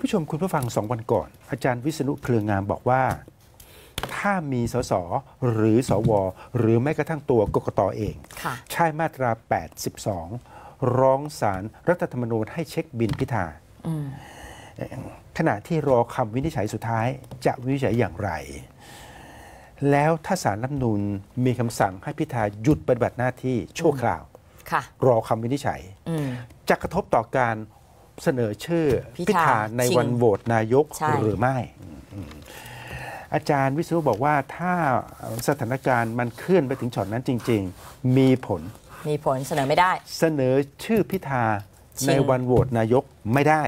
ผู้ชมคุณผู้ฟัง2 วันก่อนอาจารย์วิษณุเครืองามบอกว่าถ้ามีสสหรือสวหรือแม้กระทั่งตัวกกต.เองใช้มาตรา 82 ร้องศาลรัฐธรรมนูญให้เช็คบินพิธาขณะที่รอคำวินิจฉัยสุดท้ายจะวินิจฉัยอย่างไรแล้วถ้าศาลรัฐธรรมนูญมีคำสั่งให้พิธาหยุดปฏิบัติหน้าที่ชั่วคราวรอคำวินิจฉัยจะกระทบต่อการเสนอชื่อพิธาในวันโหวตนายกหรือไม่อาจารย์วิษณุบอกว่าถ้าสถานการณ์มันเคลื่อนไปถึงช็อตนั้นจริงๆมีผลเสนอไม่ได้เสนอชื่อพิธาในวันโหวตนายกไม่ได้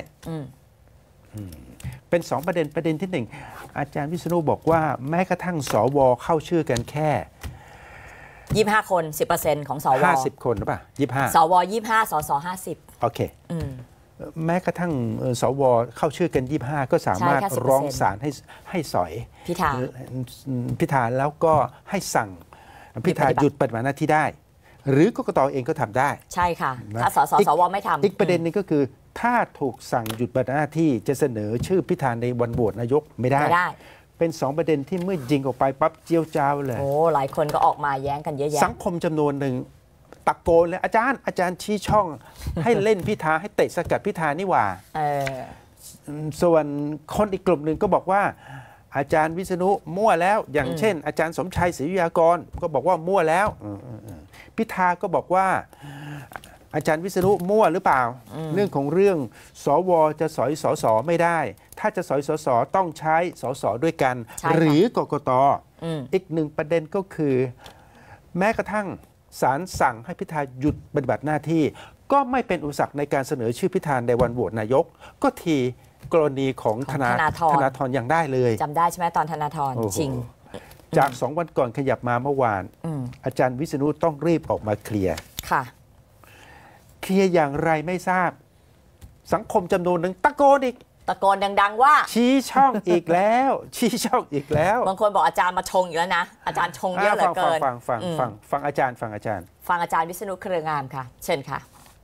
เป็น2 ประเด็นที่ 1อาจารย์วิษณุบอกว่าแม้กระทั่งสวเข้าชื่อกันแค่ 25 คน 10% ของสว 50 คนหรือเปล่า25 สว25สส50 โอเคแม้กระทั่งสวเข้าชื่อกัน25ก็สามารถร้องศาลให้สอยพิธาแล้วก็ให้สั่งพิธาหยุดปฏิบัติหน้าที่ได้หรือกกต.เองก็ทำได้ใช่ค่ะถ้าสวไม่ทำอีกประเด็นนึงก็คือถ้าถูกสั่งหยุดปฏิบัติหน้าที่จะเสนอชื่อพิธาในวันโหวตนายกไม่ได้เป็น2 ประเด็นที่เมื่อยิงออกไปปั๊บเจียวจ้าวเลยโอ้หลายคนก็ออกมาแย้งกันเยอะแยะสังคมจำนวนหนึ่งตะโกนเลยอาจารย์ชี้ช่องให้เล่นพิธาให้เตะสกัดพิธานี่หว่าส่วนคนอีกกลุ่มหนึ่งก็บอกว่าอาจารย์วิษณุมั่วแล้วอย่างเช่นอาจารย์สมชัยศรีวิทยากรก็บอกว่ามั่วแล้วพิธาก็บอกว่าอาจารย์วิษณุมั่วหรือเปล่าเรื่องของเรื่องสวจะสอยสสไม่ได้ถ้าจะสอยสสต้องใช้สสด้วยกันหรือกกต.อีก1 ประเด็นก็คือแม้กระทั่งศาลสั่งให้พิธาหยุดปฏิบัติหน้าที่ก็ไม่เป็นอุปสรรคในการเสนอชื่อพิธาในวันโหวตนายกก็ทีกรณีของธนาธรยังได้เลยจำได้ใช่ไหมตอนธนาธรจริงจาก2 วันก่อนขยับมาเมื่อวานอาจารย์วิษณุต้องรีบออกมาเคลียร์เคลียร์อย่างไรไม่ทราบสังคมจำนวนหนึ่งตะโกนดังๆว่าชี้ช่องอีกแล้วชี้ช่องอีกแล้วบางคนบอกอาจารย์มาชงอีกแล้วนะอาจารย์ชงเยอะเหลือเกินฟังอาจารย์ฟังอาจารย์วิษณุเครืองามค่ะเชิญค่ะ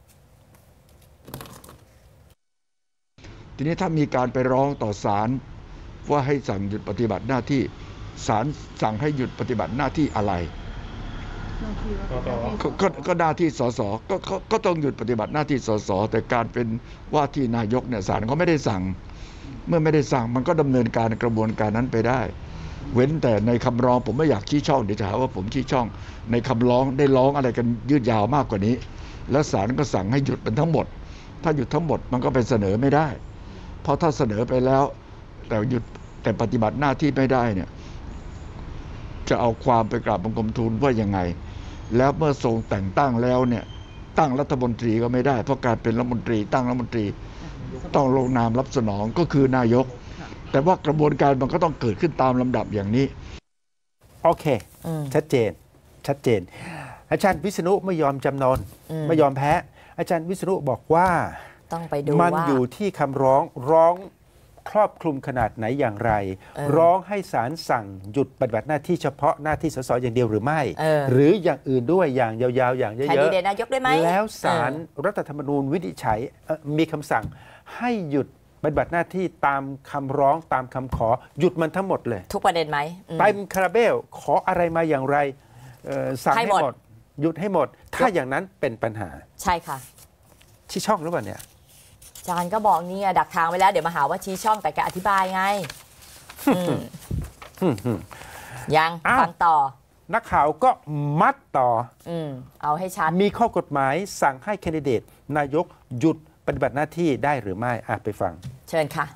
ทีนี้ถ้ามีการไปร้องต่อศาลว่าให้สั่งหยุดปฏิบัติหน้าที่ศาลสั่งให้หยุดปฏิบัติหน้าที่อะไรก็หน้าที่สสก็ต้องหยุดปฏิบัติหน้าที่สสแต่การเป็นว่าที่นายกเนี่ยศาลเขาไม่ได้สั่งเมื่อไม่ได้สั่งมันก็ดำเนินการกระบวนการนั้นไปได้เว้นแต่ในคำร้องผมไม่อยากชี้ช่องเดี๋ยวจะหาว่าผมชี้ช่องในคำร้องได้ร้องอะไรกันยืดยาวมากกว่านี้แล้วศาลก็สั่งให้หยุดเป็นทั้งหมดถ้าหยุดทั้งหมดมันก็ไปเสนอไม่ได้เพราะถ้าเสนอไปแล้วแต่ปฏิบัติหน้าที่ไม่ได้เนี่ยจะเอาความไปกราบบังคมทูลว่ายังไงแล้วเมื่อทรงแต่งตั้งแล้วเนี่ยตั้งรัฐมนตรีก็ไม่ได้เพราะการเป็นรัฐมนตรีตั้งรัฐมนตรีต้องลงนามรับสนองก็คือนายกแต่ว่ากระบวนการมันก็ต้องเกิดขึ้นตามลำดับอย่างนี้โอเคชัดเจนอาจารย์วิษณุไม่ยอมจำนนไม่ยอมแพ้อาจารย์วิษณุบอกว่าต้องไปดูมันอยู่ที่คำร้องครอบคลุมขนาดไหนอย่างไรร้องให้ศาลสั่งหยุดปฏิบัติหน้าที่เฉพาะหน้าที่สสอย่างเดียวหรือไม่หรืออย่างอื่นด้วยอย่างยาวๆอย่างเยอะๆนายกได้ไหมแล้วศาลรัฐธรรมนูญวินิจฉัยมีคำสั่งให้หยุดปฏิบัติหน้าที่ตามคำร้องตามคำขอหยุดมันทั้งหมดเลยทุกประเด็นไหมเต็มคาราเบลขออะไรมาอย่างไรสั่งให้หมดหยุดให้หมดถ้าอย่างนั้นเป็นปัญหาใช่ค่ะชี้ช่องหรือเปล่าเนี่ยอาจารย์ก็บอกนี่ดักทางไว้แล้วเดี๋ยวมาหาว่าชี้ช่องแต่แกอธิบายไงยังฟังต่อนักข่าวก็มัดต่อเอาให้ชัดมีข้อกฎหมายสั่งให้แคนดิเดตนายกหยุดปฏิบัติหน้าที่ได้หรือไม่ไปฟังเชิญค่ะ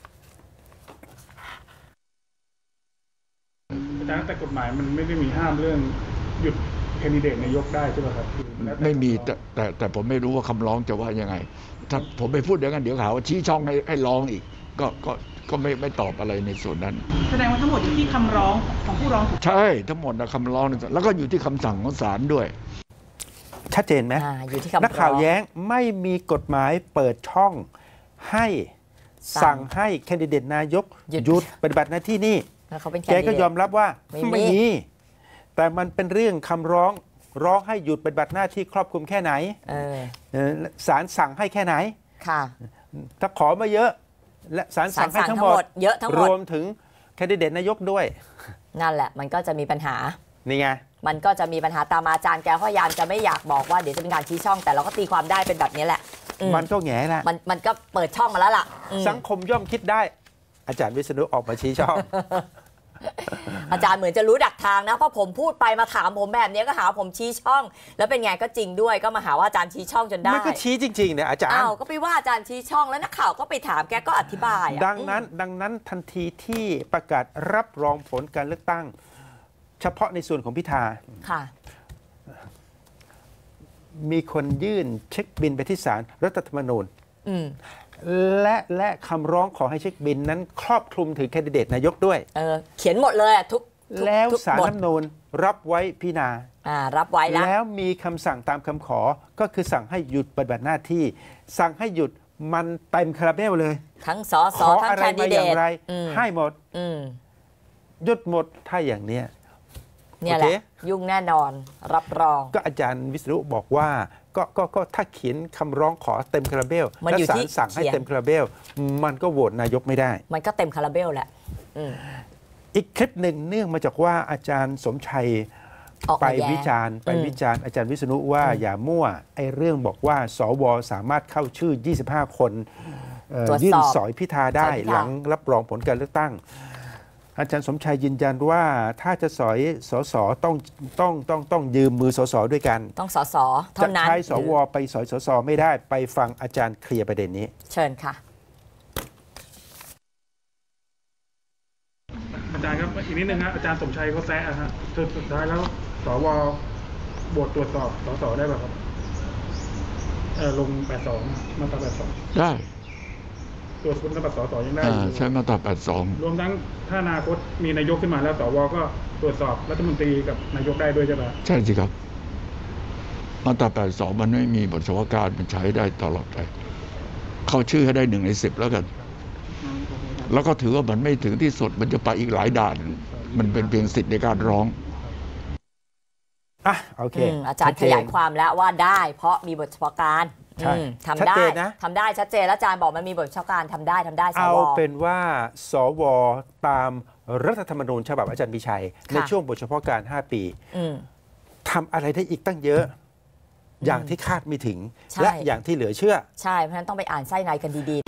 อาจารย์แต่กฎหมายมันไม่ได้มีห้ามเรื่องหยุดแคนดิเดตนายกได้ใช่ไหมครับไม่มีแต่ผมไม่รู้ว่าคำร้องจะว่ายังไงถ้าผมไปพูดอย่างนั้นเดี๋ยวข่าวว่าชี้ช่องให้ร้องอีกก็ไม่ตอบอะไรในส่วนนั้นแสดงว่าทั้งหมดอยู่ที่คำร้องของผู้ร้องใช่ทั้งหมดนะคำร้องแล้วก็อยู่ที่คำสั่งของศาลด้วยชัดเจนไหมนักข่าวแย้งไม่มีกฎหมายเปิดช่องให้สั่งให้แคนดิเดตนายกหยุดปฏิบัติหน้าที่นี่แกก็ยอมรับว่าไม่มีแต่มันเป็นเรื่องคำร้องให้หยุดปฏิบัติหน้าที่ครอบคลุมแค่ไหนศาลสั่งให้แค่ไหนถ้าขอมาเยอะและศาลสั่งให้ทั้งหมดเยอะทั้งหมดรวมถึงแคนดิเดตนายกด้วยนั่นแหละมันก็จะมีปัญหานี่ไงมันก็จะมีปัญหาตามอาจารย์แกพยายามจะไม่อยากบอกว่าเดี๋ยวจะเป็นการชี้ช่องแต่เราก็ตีความได้เป็นแบบนี้แหละมันก็แง่ละมันก็เปิดช่องมาแล้วล่ะสังคมย่อมคิดได้ อาจารย์วิษณุออกมาชี้ช่องอาจารย์เหมือนจะรู้ดักทางนะเพราะผมพูดไปมาถามผมแบบนี้ก็หาผมชี้ช่อง แล้วเป็นไงก็จริงด้วยก็มาหาว่าอาจารย์ชี้ช่องจนได้มันก็ชี้จริงๆเนี่ยอาจารย์ก็ไปว่าอาจารย์ชี้ช่องแล้วนักข่าวก็ไปถามแกก็อธิบายดังนั้นทันทีที่ประกาศรับรองผลการเลือกตั้งเฉพาะในส่วนของพิธาค่ะมีคนยื่นเช็คบินไปที่ศาลรัฐธรรมนูญและคำร้องขอให้เช็คบินนั้นครอบคลุมถึงแคนดิเดตนายกด้วยเขียนหมดเลยทุกแล้วศาลรัฐธรรมนูญรับไว้พิจารณารับไว้แล้วมีคำสั่งตามคำขอก็คือสั่งให้หยุดปฏิบัติหน้าที่สั่งให้หยุดมันเต็มคาราเบลเลยทั้งสสทั้งแคนดิเดตให้หมดหยุดหมดถ้าอย่างเนี้ยเนี่ยแหละยุ่งแน่นอนรับรองก็อาจารย์วิษณุบอกว่าก็ถ้าเขียนคำร้องขอเต็มคาราเบลและศาลสั่งให้เต็มคาราเบลมันก็โหวตนายกไม่ได้มันก็เต็มคาราเบลแหละอีกคลิปหนึ่งเนื่องมาจากว่าอาจารย์สมชัยไปวิจารณ์อาจารย์วิษณุว่าอย่ามั่วไอ้เรื่องบอกว่าสวสามารถเข้าชื่อ25คนยื่นสอยพิธาได้หลังรับรองผลการเลือกตั้งอาจารย์สมชัยยืนยันว่าถ้าจะสอยสสต้องยืมมือสสด้วยกันต้องสสเท่านั้นจะใช้สวไปสอยสสไม่ได้ไปฟังอาจารย์เคลียร์ประเด็นนี้เชิญค่ะอาจารย์ครับอีกนิดนึงครับอาจารย์สมชัยเขาแซะฮะสุดท้ายแล้วสวบทตรวจสอบสสได้ป่ะครับลง82มาตรา82 ได้ตรวจคุณสมบัติสสยังได้ใช้มาตรา82 รวมทั้งถ้าอนาคตมีนายกขึ้นมาแล้วสวก็ตรวจสอบรัฐมนตรีกับนายกได้ด้วยใช่ไหมใช่สิครับมาตรา82มันไม่มีบทเฉพาะการมันใช้ได้ตลอดไปเข้าชื่อให้ได้1 ใน 10แล้วกันแล้วก็ถือว่ามันไม่ถึงที่สุดมันจะไปอีกหลายด่านมันเป็นเพียงสิทธิ์ในการร้องโอเคอาจารย์ขยายความแล้วว่าได้เพราะมีบทเฉพาะการทำได้ทำได้ชัดเจนแล้วอาจารย์บอกมันมีบทเฉพาะการทำได้เอาเป็นว่าสวตามรัฐธรรมนูญฉบับอาจารย์มีชัยในช่วงบทเฉพาะการ5 ปีทำอะไรได้อีกตั้งเยอะอย่างที่คาดไม่ถึงและอย่างที่เหลือเชื่อใช่เพราะฉะนั้นต้องไปอ่านไส้ในกันดีๆ